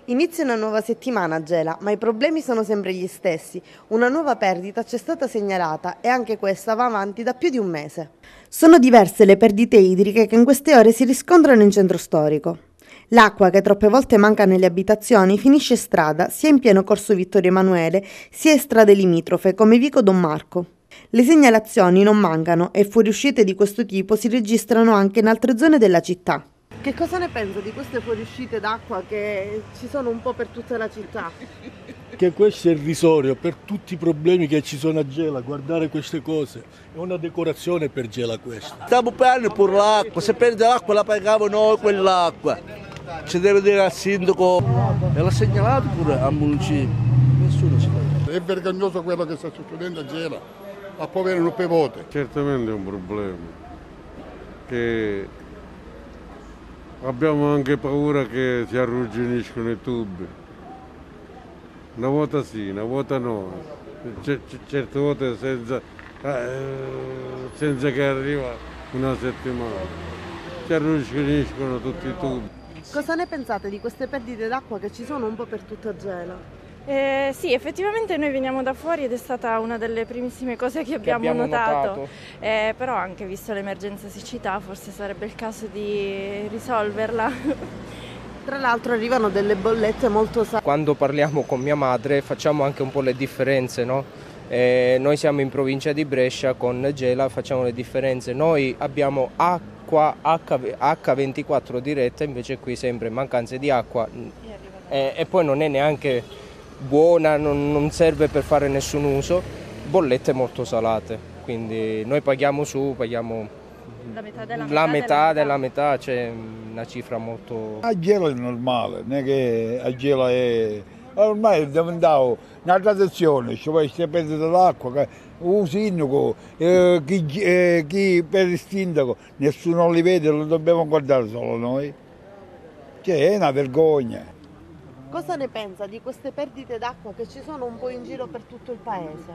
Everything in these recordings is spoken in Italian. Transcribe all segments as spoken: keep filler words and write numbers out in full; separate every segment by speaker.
Speaker 1: Inizia una nuova settimana a Gela, ma i problemi sono sempre gli stessi. Una nuova perdita ci è stata segnalata e anche questa va avanti da più di un mese. Sono diverse le perdite idriche che in queste ore si riscontrano in centro storico. L'acqua, che troppe volte manca nelle abitazioni, finisce in strada sia in pieno corso Vittorio Emanuele sia in strade limitrofe come Vico Don Marco. Le segnalazioni non mancano e fuoriuscite di questo tipo si registrano anche in altre zone della città. Che cosa ne pensa di queste fuoriuscite d'acqua che ci sono un po' per tutta la città?
Speaker 2: Che questo è irrisorio per tutti i problemi che ci sono a Gela, guardare queste cose, è una decorazione per Gela questa.
Speaker 3: Stiamo pagando pure l'acqua, se perde l'acqua la paghiamo noi quell'acqua. Ci deve dire al sindaco e l'ha segnalato pure al municipio, nessuno ci fa.
Speaker 4: È vergognoso quello che sta succedendo a Gela, a poveri non pevote.
Speaker 5: Certamente è un problema, che abbiamo anche paura che si arrugginiscono i tubi. Una volta sì, una volta no, C- certe volte senza, eh, senza che arriva una settimana. Si arrugginiscono tutti i tubi.
Speaker 1: Cosa ne pensate di queste perdite d'acqua che ci sono un po' per tutta Gela?
Speaker 6: Eh, sì, effettivamente noi veniamo da fuori ed è stata una delle primissime cose che abbiamo, che abbiamo notato, notato. Eh, però anche visto l'emergenza siccità forse sarebbe il caso di risolverla.
Speaker 1: Tra l'altro arrivano delle bollette molto salate.
Speaker 7: Quando parliamo con mia madre facciamo anche un po' le differenze, no? Eh, noi siamo in provincia di Brescia, con Gela facciamo le differenze, noi abbiamo acqua acca ventiquattro diretta, invece qui sempre mancanze di acqua eh, e poi non è neanche buona, non, non serve per fare nessun uso, bollette molto salate, quindi noi paghiamo su, paghiamo
Speaker 6: la metà della
Speaker 7: la
Speaker 6: metà,
Speaker 7: metà,
Speaker 6: della
Speaker 7: della metà, c'è una cifra molto...
Speaker 8: A Gela è normale, non è che a Gela è... Ormai è diventato una tradizione, cioè si perde dell'acqua, un sindaco, eh, chi, eh, chi per il sindaco, nessuno li vede, lo dobbiamo guardare solo noi. Cioè è una vergogna.
Speaker 1: Cosa ne pensa di queste perdite d'acqua che ci sono un po' in giro per tutto il paese?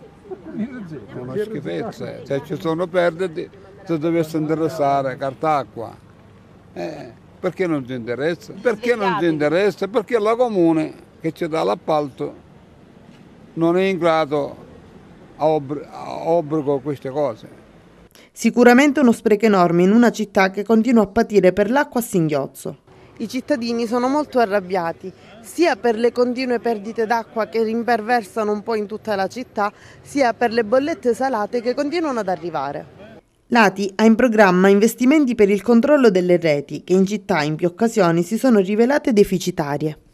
Speaker 9: È una schifezza, se ci sono perdite, se dovesse interessare carta acqua. Eh, perché non ti interessa? Perché non ti interessa? Perché la comune che ci dà l'appalto non è in grado a, ob- a obbligo queste cose.
Speaker 1: Sicuramente uno spreco enorme in una città che continua a patire per l'acqua a singhiozzo. I cittadini sono molto arrabbiati, sia per le continue perdite d'acqua che rimperversano un po' in tutta la città, sia per le bollette salate che continuano ad arrivare. L'A T I ha in programma investimenti per il controllo delle reti, che in città in più occasioni si sono rivelate deficitarie.